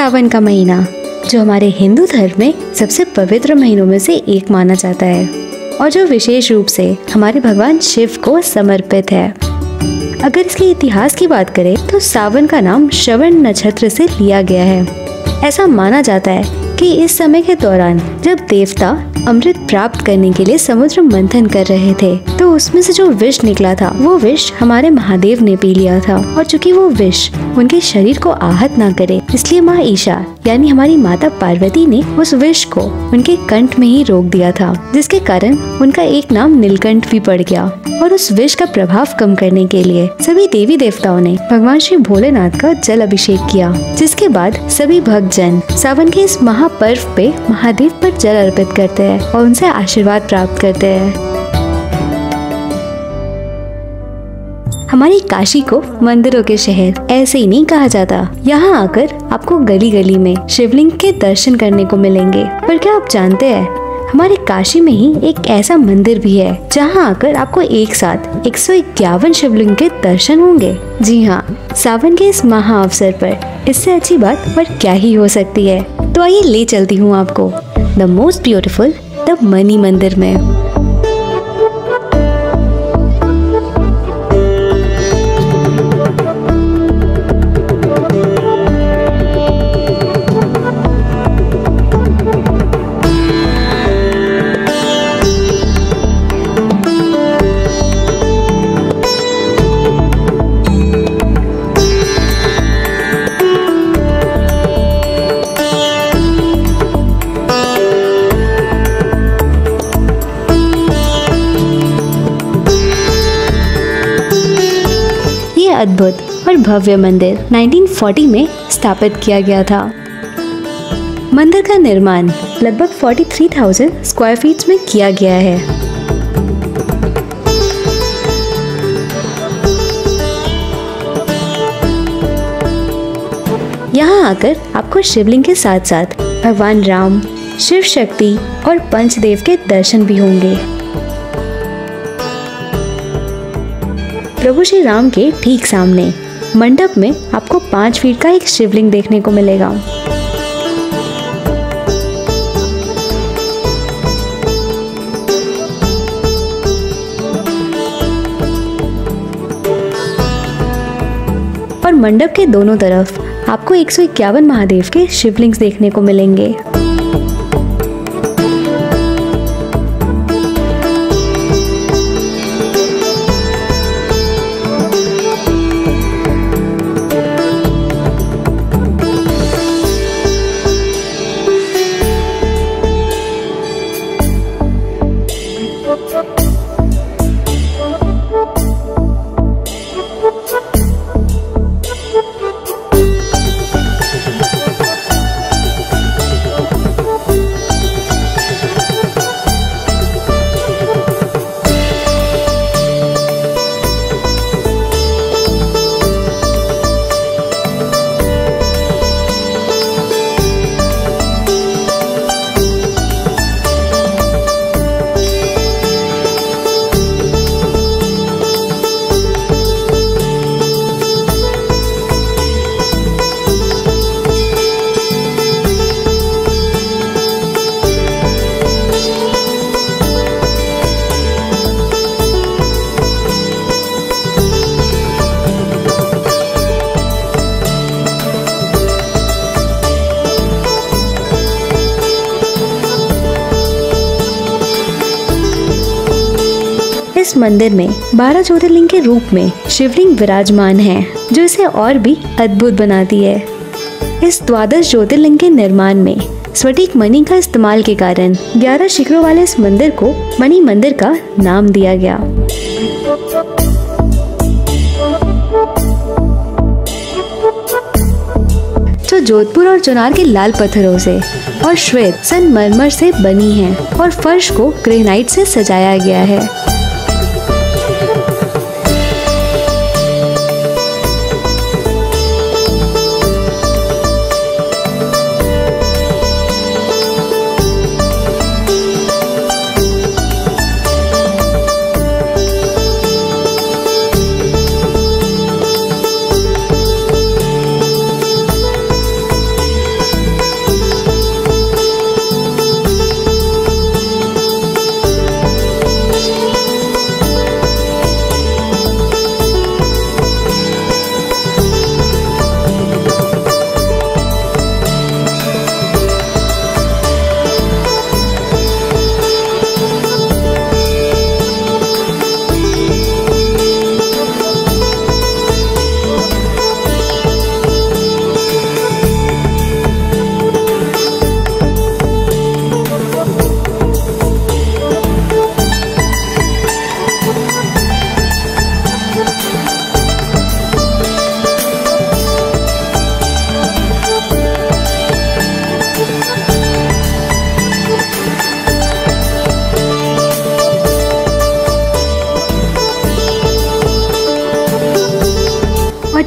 सावन का महीना, जो हमारे हिंदू धर्म में सबसे पवित्र महीनों में से एक माना जाता है और जो विशेष रूप से हमारे भगवान शिव को समर्पित है। अगर इसके इतिहास की बात करें तो सावन का नाम श्रवण नक्षत्र से लिया गया है। ऐसा माना जाता है कि इस समय के दौरान जब देवता अमृत प्राप्त करने के लिए समुद्र मंथन कर रहे थे, तो उसमें से जो विष निकला था वो विष हमारे महादेव ने पी लिया था। और चूंकि वो विष उनके शरीर को आहत ना करे, इसलिए माँ ईशा यानी हमारी माता पार्वती ने उस विष को उनके कंठ में ही रोक दिया था, जिसके कारण उनका एक नाम नीलकंठ भी पड़ गया। और उस विष का प्रभाव कम करने के लिए सभी देवी देवताओं ने भगवान श्री भोलेनाथ का जल अभिषेक किया, जिसके बाद सभी भक्तजन सावन के इस महापर्व पे महादेव पर जल अर्पित करते हैं और उनसे आशीर्वाद प्राप्त करते हैं। हमारी काशी को मंदिरों के शहर ऐसे ही नहीं कहा जाता। यहाँ आकर आपको गली गली में शिवलिंग के दर्शन करने को मिलेंगे। पर क्या आप जानते हैं, हमारे काशी में ही एक ऐसा मंदिर भी है जहाँ आकर आपको एक साथ 151 शिवलिंग के दर्शन होंगे। जी हाँ, सावन के इस महा अवसर पर इससे अच्छी बात पर क्या ही हो सकती है। तो आइए ले चलती हूँ आपको the most beautiful the Mani मंदिर में। अद्भुत और भव्य मंदिर 1940 में स्थापित किया गया था। मंदिर का निर्माण लगभग 43,000 स्क्वायर फीट में किया गया है। यहाँ आकर आपको शिवलिंग के साथ साथ भगवान राम, शिव शक्ति और पंचदेव के दर्शन भी होंगे। प्रभु श्री राम के ठीक सामने मंडप में आपको 5 फीट का एक शिवलिंग देखने को मिलेगा। और मंडप के दोनों तरफ आपको 151 महादेव के शिवलिंग देखने को मिलेंगे। इस मंदिर में 12 ज्योतिर्लिंग के रूप में शिवलिंग विराजमान है, जो इसे और भी अद्भुत बनाती है। इस 12 ज्योतिर्लिंग के निर्माण में स्फटिक मणि का इस्तेमाल के कारण 11 शिखरों वाले इस मंदिर को मणि मंदिर का नाम दिया गया। जो जोधपुर और चुनार के लाल पत्थरों से और श्वेत संगमरमर से बनी है और फर्श को ग्रेनाइट से सजाया गया है।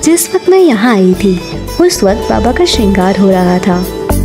जिस वक्त मैं यहाँ आई थी उस वक्त बाबा का श्रृंगार हो रहा था।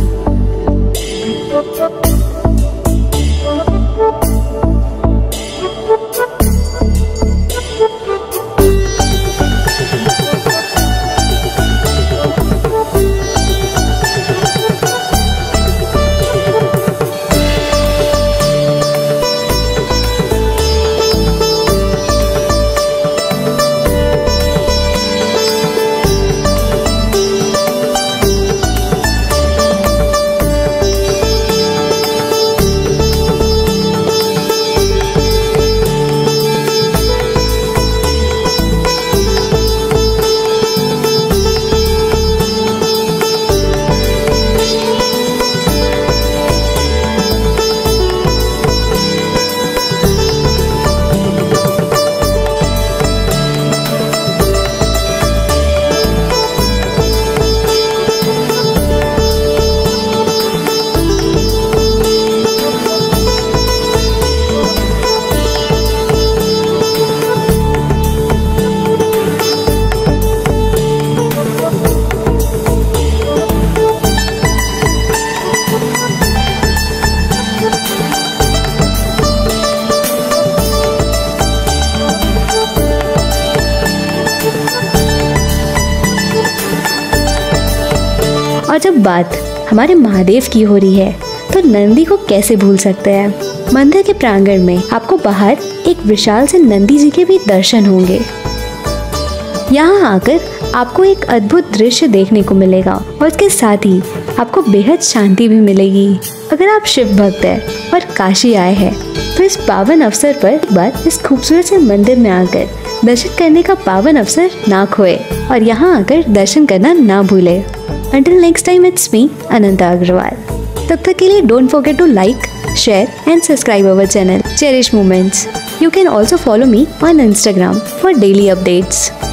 और जब बात हमारे महादेव की हो रही है तो नंदी को कैसे भूल सकते हैं। मंदिर के प्रांगण में आपको बाहर एक विशाल से नंदी जी के भी दर्शन होंगे। यहाँ आकर आपको एक अद्भुत दृश्य देखने को मिलेगा और इसके साथ ही आपको बेहद शांति भी मिलेगी। अगर आप शिव भक्त हैं और काशी आए हैं तो इस पावन अवसर पर एक बार इस खूबसूरत से मंदिर में आकर दर्शन करने का पावन अवसर ना खोए और यहाँ आकर दर्शन करना ना भूले। Until next time, it's me, Ananta Agrawal. तब तक के लिए don't forget to like, share and subscribe our channel, Cherish Moments. You can also follow me on Instagram for daily updates.